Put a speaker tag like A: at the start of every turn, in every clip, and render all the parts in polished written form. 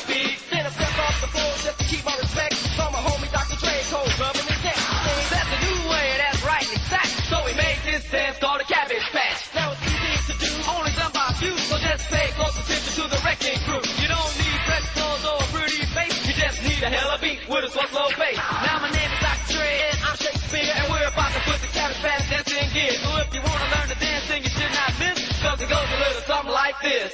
A: beat. Then I step off the floor just to keep my respect. Saw my homie Dr. Dre cold rubbing his neck. That's the new way, that's right and exact. So we made this dance called a Cabbage Patch. Now it's easy to do, only done by few. So just pay close attention to the wrecking crew. You don't need fresh clothes or a pretty face. You just need a hella beat with a slow pace. Now my name is Dr. Dre and I'm Shakespeare, and we're about to put the Cabbage Patch dance in gear. So if you wanna learn the dance thing, you should not miss, cause it goes a little something like this.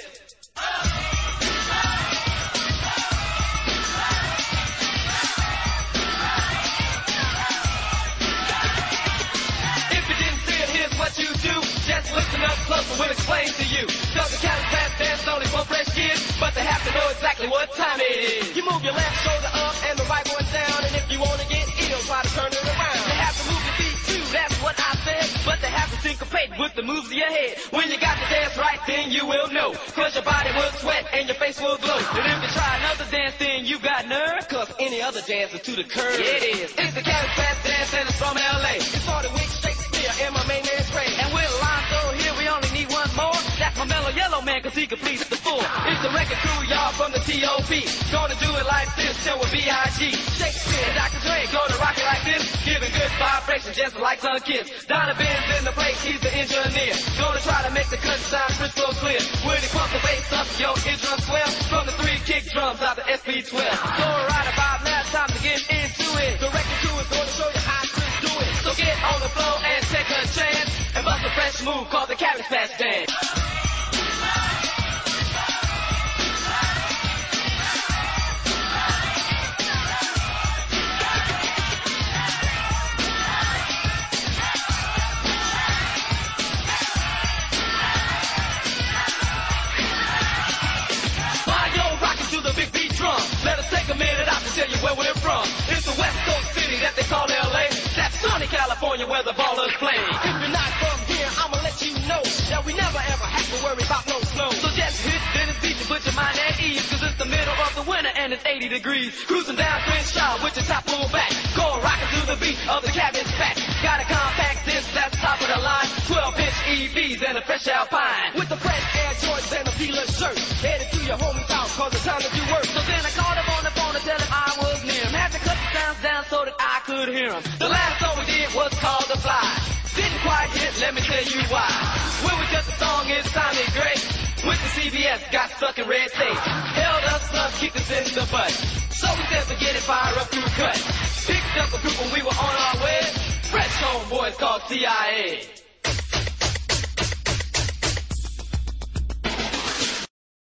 A: If you didn't see it, here's what you do. Just listen up close and we'll explain to you. Cause the Cabbage Patch dance only for fresh kids, but they have to know exactly what time it is. You move your left shoulder up and the right one down, and if you wanna get ill, try to turn it around. They have to move your feet too, that's what I said, but they have to syncopate with the moves of your head. When you got the dance right, then you will know, cause your body will sweat and your face will glow. And if you try another dance, then you got nerve, cause any other dance is to the curve. Yeah, it is. It's the Cabbage Patch dance and it's from LA. It started with Shakespeare and my main man Trey. And with Lonzo here, we only need one more. That's my mellow yellow man, cause he completes the four. It's the record crew, y'all, from the T.O.P. Gonna do it like this, till we're B.I.G. Shakespeare and Dr. Dre gonna rock it like this, giving good vibrations just like Sun Kiss. Donovan's in the place, he's the engineer. Gonna try to make the cut sound crystal clear. When he pumps the bass up, yo, eardrums swell. From the 3 kick drums out the SP12. So right about now, time to get into it. The record crew is gonna show you how to do it. So get on the floor and take a chance, and bust a fresh move called the Cabbage Patch dance. Let us take a minute out to tell you where we're from. It's the West Coast city that they call LA. That's sunny California where the ballers play. If you're not from here, I'ma let you know that we never ever have to worry about no snow. So just hit Venice Beach and put your mind at ease, cause it's the middle of the winter and it's 80 degrees. Cruising down Crenshaw with your top pulled back, going rocking to the beat of the Cabbage Patch. Got a compact disc that's top of the line, 12-inch EVs and a fresh Alpine. With the fresh Air Jordans and a Fila shirt, headed to your homie's house cause it's time to do work. So then I called him on the phone to tell him I was near him. Had to cut the sounds down so that I could hear him. The last song we did was called The Fly. Didn't quite hit, let me tell you why. When we did the song, it sounded great. Went to CBS, got stuck in red tape. Held us up, kicked us in the butt. So we said forget it, fire up through cut. Picked up a group when we were on our way. Fresh homeboys called CIA.